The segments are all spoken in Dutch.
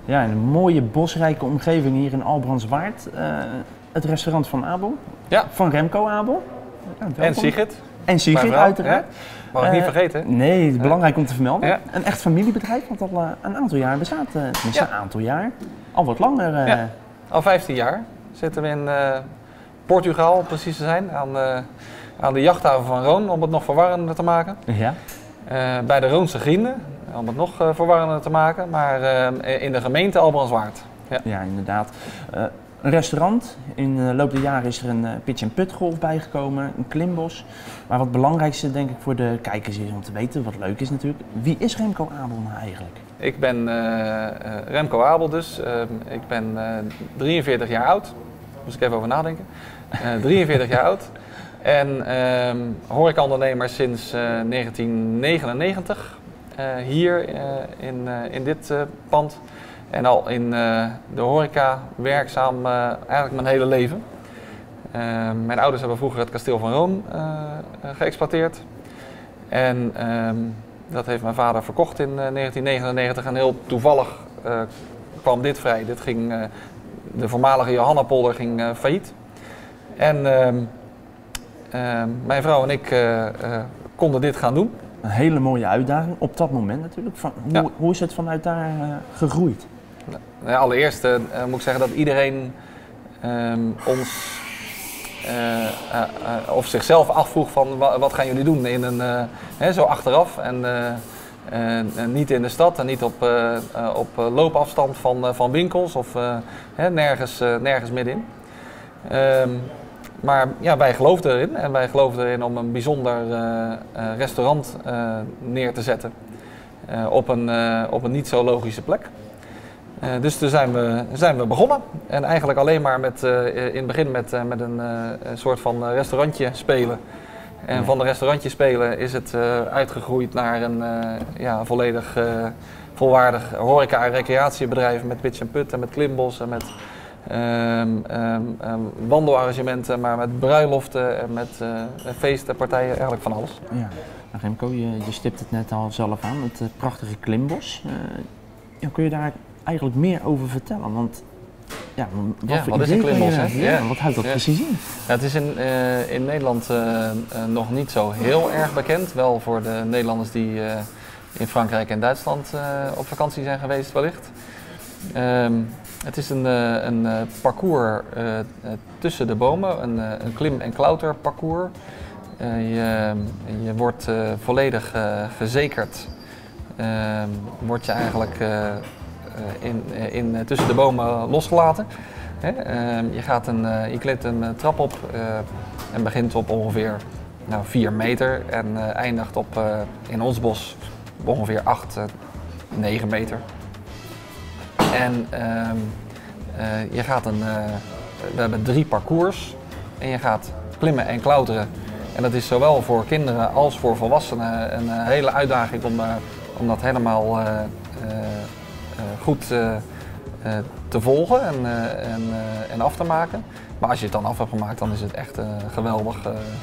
Ja, een mooie bosrijke omgeving hier in Albrandswaard. Het restaurant van Abel. Ja. Van Remco Abel. Ja, En Sigrid. En Sigrid uiteraard. Ja. Mag ik niet vergeten. Nee, het is belangrijk om te vermelden. Ja. Een echt familiebedrijf wat al een aantal jaar bestaat. Tenminste, een aantal jaar. Al wat langer. Ja. Al 15 jaar zitten we in Portugal, om precies te zijn. Aan de jachthaven van Roon, om het nog verwarrender te maken. Ja. Bij de Roonse Grienden, om het nog verwarrender te maken. Maar in de gemeente Albrandswaard. Ja. Ja, inderdaad. Een restaurant. In de loop der jaren is er een pitch and putt golf bijgekomen, een klimbos. Maar wat het belangrijkste denk ik voor de kijkers is om te weten, wat leuk is natuurlijk, wie is Remco Abel nou eigenlijk? Ik ben Remco Abel dus. Ik ben 43 jaar oud. Moest ik even over nadenken. 43 jaar oud. En horecaondernemer sinds 1999 hier in dit pand. En al in de horeca werkzaam eigenlijk mijn hele leven. Mijn ouders hebben vroeger het kasteel van Roon geëxploiteerd. En dat heeft mijn vader verkocht in 1999 en heel toevallig kwam dit vrij. Dit ging, de voormalige Johannapolder ging failliet. En mijn vrouw en ik konden dit gaan doen. Een hele mooie uitdaging, op dat moment natuurlijk. Hoe is het vanuit daar gegroeid? Nou, allereerst moet ik zeggen dat iedereen ons of zichzelf afvroeg van wat gaan jullie doen in zo achteraf en niet in de stad en niet op loopafstand van winkels of nergens middenin. Maar ja, wij geloofden erin en wij geloofden erin om een bijzonder restaurant neer te zetten op een niet zo logische plek. Dus toen zijn we begonnen en eigenlijk alleen maar in het begin met een soort van restaurantje spelen. En van de restaurantje spelen is het uitgegroeid naar een volledig volwaardig horeca- en recreatiebedrijf met pitch and putt en met klimbos en met wandelarrangementen, maar met bruiloften en met feesten, partijen, eigenlijk van alles. Ja. Remco, je stipt het net al zelf aan, het prachtige klimbos. Kun je daar eigenlijk meer over vertellen? Want wat is een klimbos? Wat houdt dat precies in? Ja, het is in Nederland nog niet zo heel erg bekend. Wel voor de Nederlanders die in Frankrijk en Duitsland op vakantie zijn geweest wellicht. Het is een parcours tussen de bomen, een klim- en klauterparcours. Je wordt volledig verzekerd. Word je eigenlijk tussen de bomen losgelaten. Je klimt een trap op en begint op ongeveer 4 meter en eindigt in ons bos op ongeveer 8, 9 meter. En we hebben 3 parcours en je gaat klimmen en klauteren. En dat is zowel voor kinderen als voor volwassenen een hele uitdaging om dat helemaal goed te volgen en af te maken. Maar als je het dan af hebt gemaakt, dan is het echt geweldig,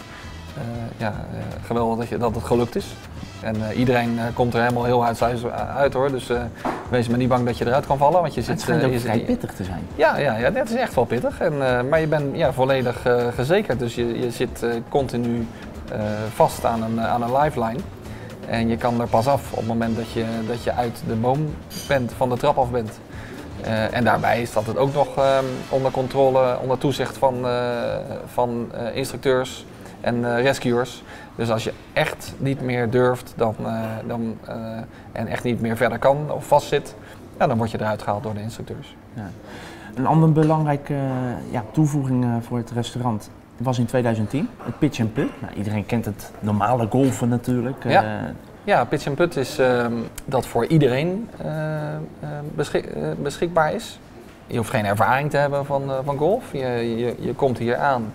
geweldig dat het gelukt is. En iedereen komt er helemaal heel uit hoor, dus wees maar niet bang dat je eruit kan vallen. Want je zit, het schijnt ook vrij pittig te zijn. Ja, het is echt wel pittig. Maar je bent volledig gezekerd, dus je zit continu vast aan een lifeline. En je kan er pas af op het moment dat je uit de boom bent, van de trap af bent. En daarbij staat het ook nog onder controle, onder toezicht van instructeurs en rescuers. Dus als je echt niet meer durft en echt niet meer verder kan of vastzit, dan word je eruit gehaald door de instructeurs. Ja. Een andere belangrijke toevoeging voor het restaurant was in 2010, het pitch and putt. Nou, iedereen kent het normale golfen natuurlijk. Ja, pitch and putt is dat voor iedereen beschikbaar is. Je hoeft geen ervaring te hebben van golf. Je komt hier aan.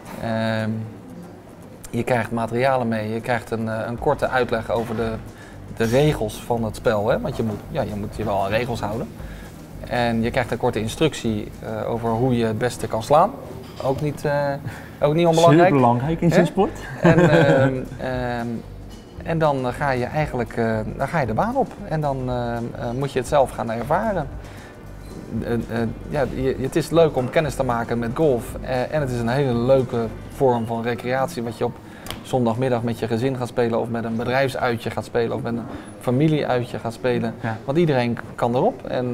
Je krijgt materialen mee. Je krijgt een korte uitleg over de regels van het spel. Hè? Want je moet je wel aan regels houden. En je krijgt een korte instructie over hoe je het beste kan slaan. Ook niet onbelangrijk. Heel belangrijk in zijn sport. En dan ga je eigenlijk de baan op en dan moet je het zelf gaan ervaren. het is leuk om kennis te maken met golf. En het is een hele leuke vorm van recreatie wat je op zondagmiddag met je gezin gaat spelen of met een bedrijfsuitje gaat spelen of met een familieuitje gaat spelen. Ja. Want iedereen kan erop en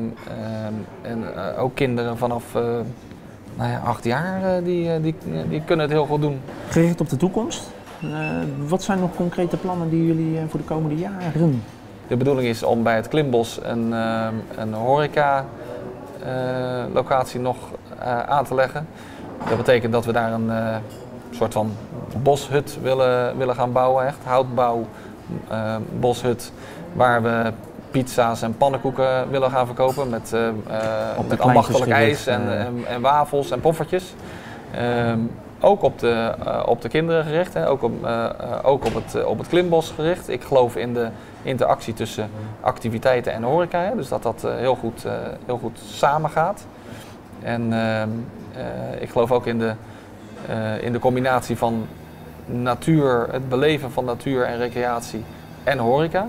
ook kinderen vanaf 8 jaar die kunnen het heel goed doen. Gericht op de toekomst, wat zijn nog concrete plannen die jullie voor de komende jaren? De bedoeling is om bij het Klimbos een horeca locatie nog aan te leggen. Dat betekent dat we daar een soort van boshut willen gaan bouwen, echt houtbouw boshut, waar we pizza's en pannenkoeken willen gaan verkopen met ambachtelijk ijs en wafels en poffertjes. Ook op de kinderen gericht, hè. Ook op het Klimbos gericht. Ik geloof in de interactie tussen activiteiten en horeca, hè. Dus dat heel goed samengaat. En ik geloof ook in de combinatie van natuur, het beleven van natuur en recreatie en horeca.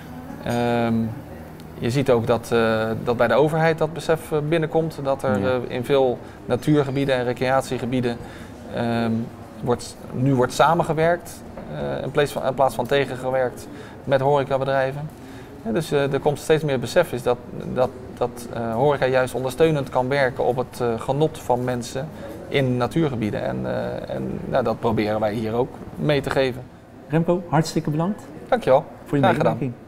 Je ziet ook dat bij de overheid dat besef binnenkomt, dat er in veel natuurgebieden en recreatiegebieden nu wordt samengewerkt in plaats van tegengewerkt met horecabedrijven. Ja, dus er komt steeds meer besef is dat horeca juist ondersteunend kan werken op het genot van mensen in natuurgebieden. En dat proberen wij hier ook mee te geven. Remco, hartstikke bedankt. Dankjewel. Voor je medewerking.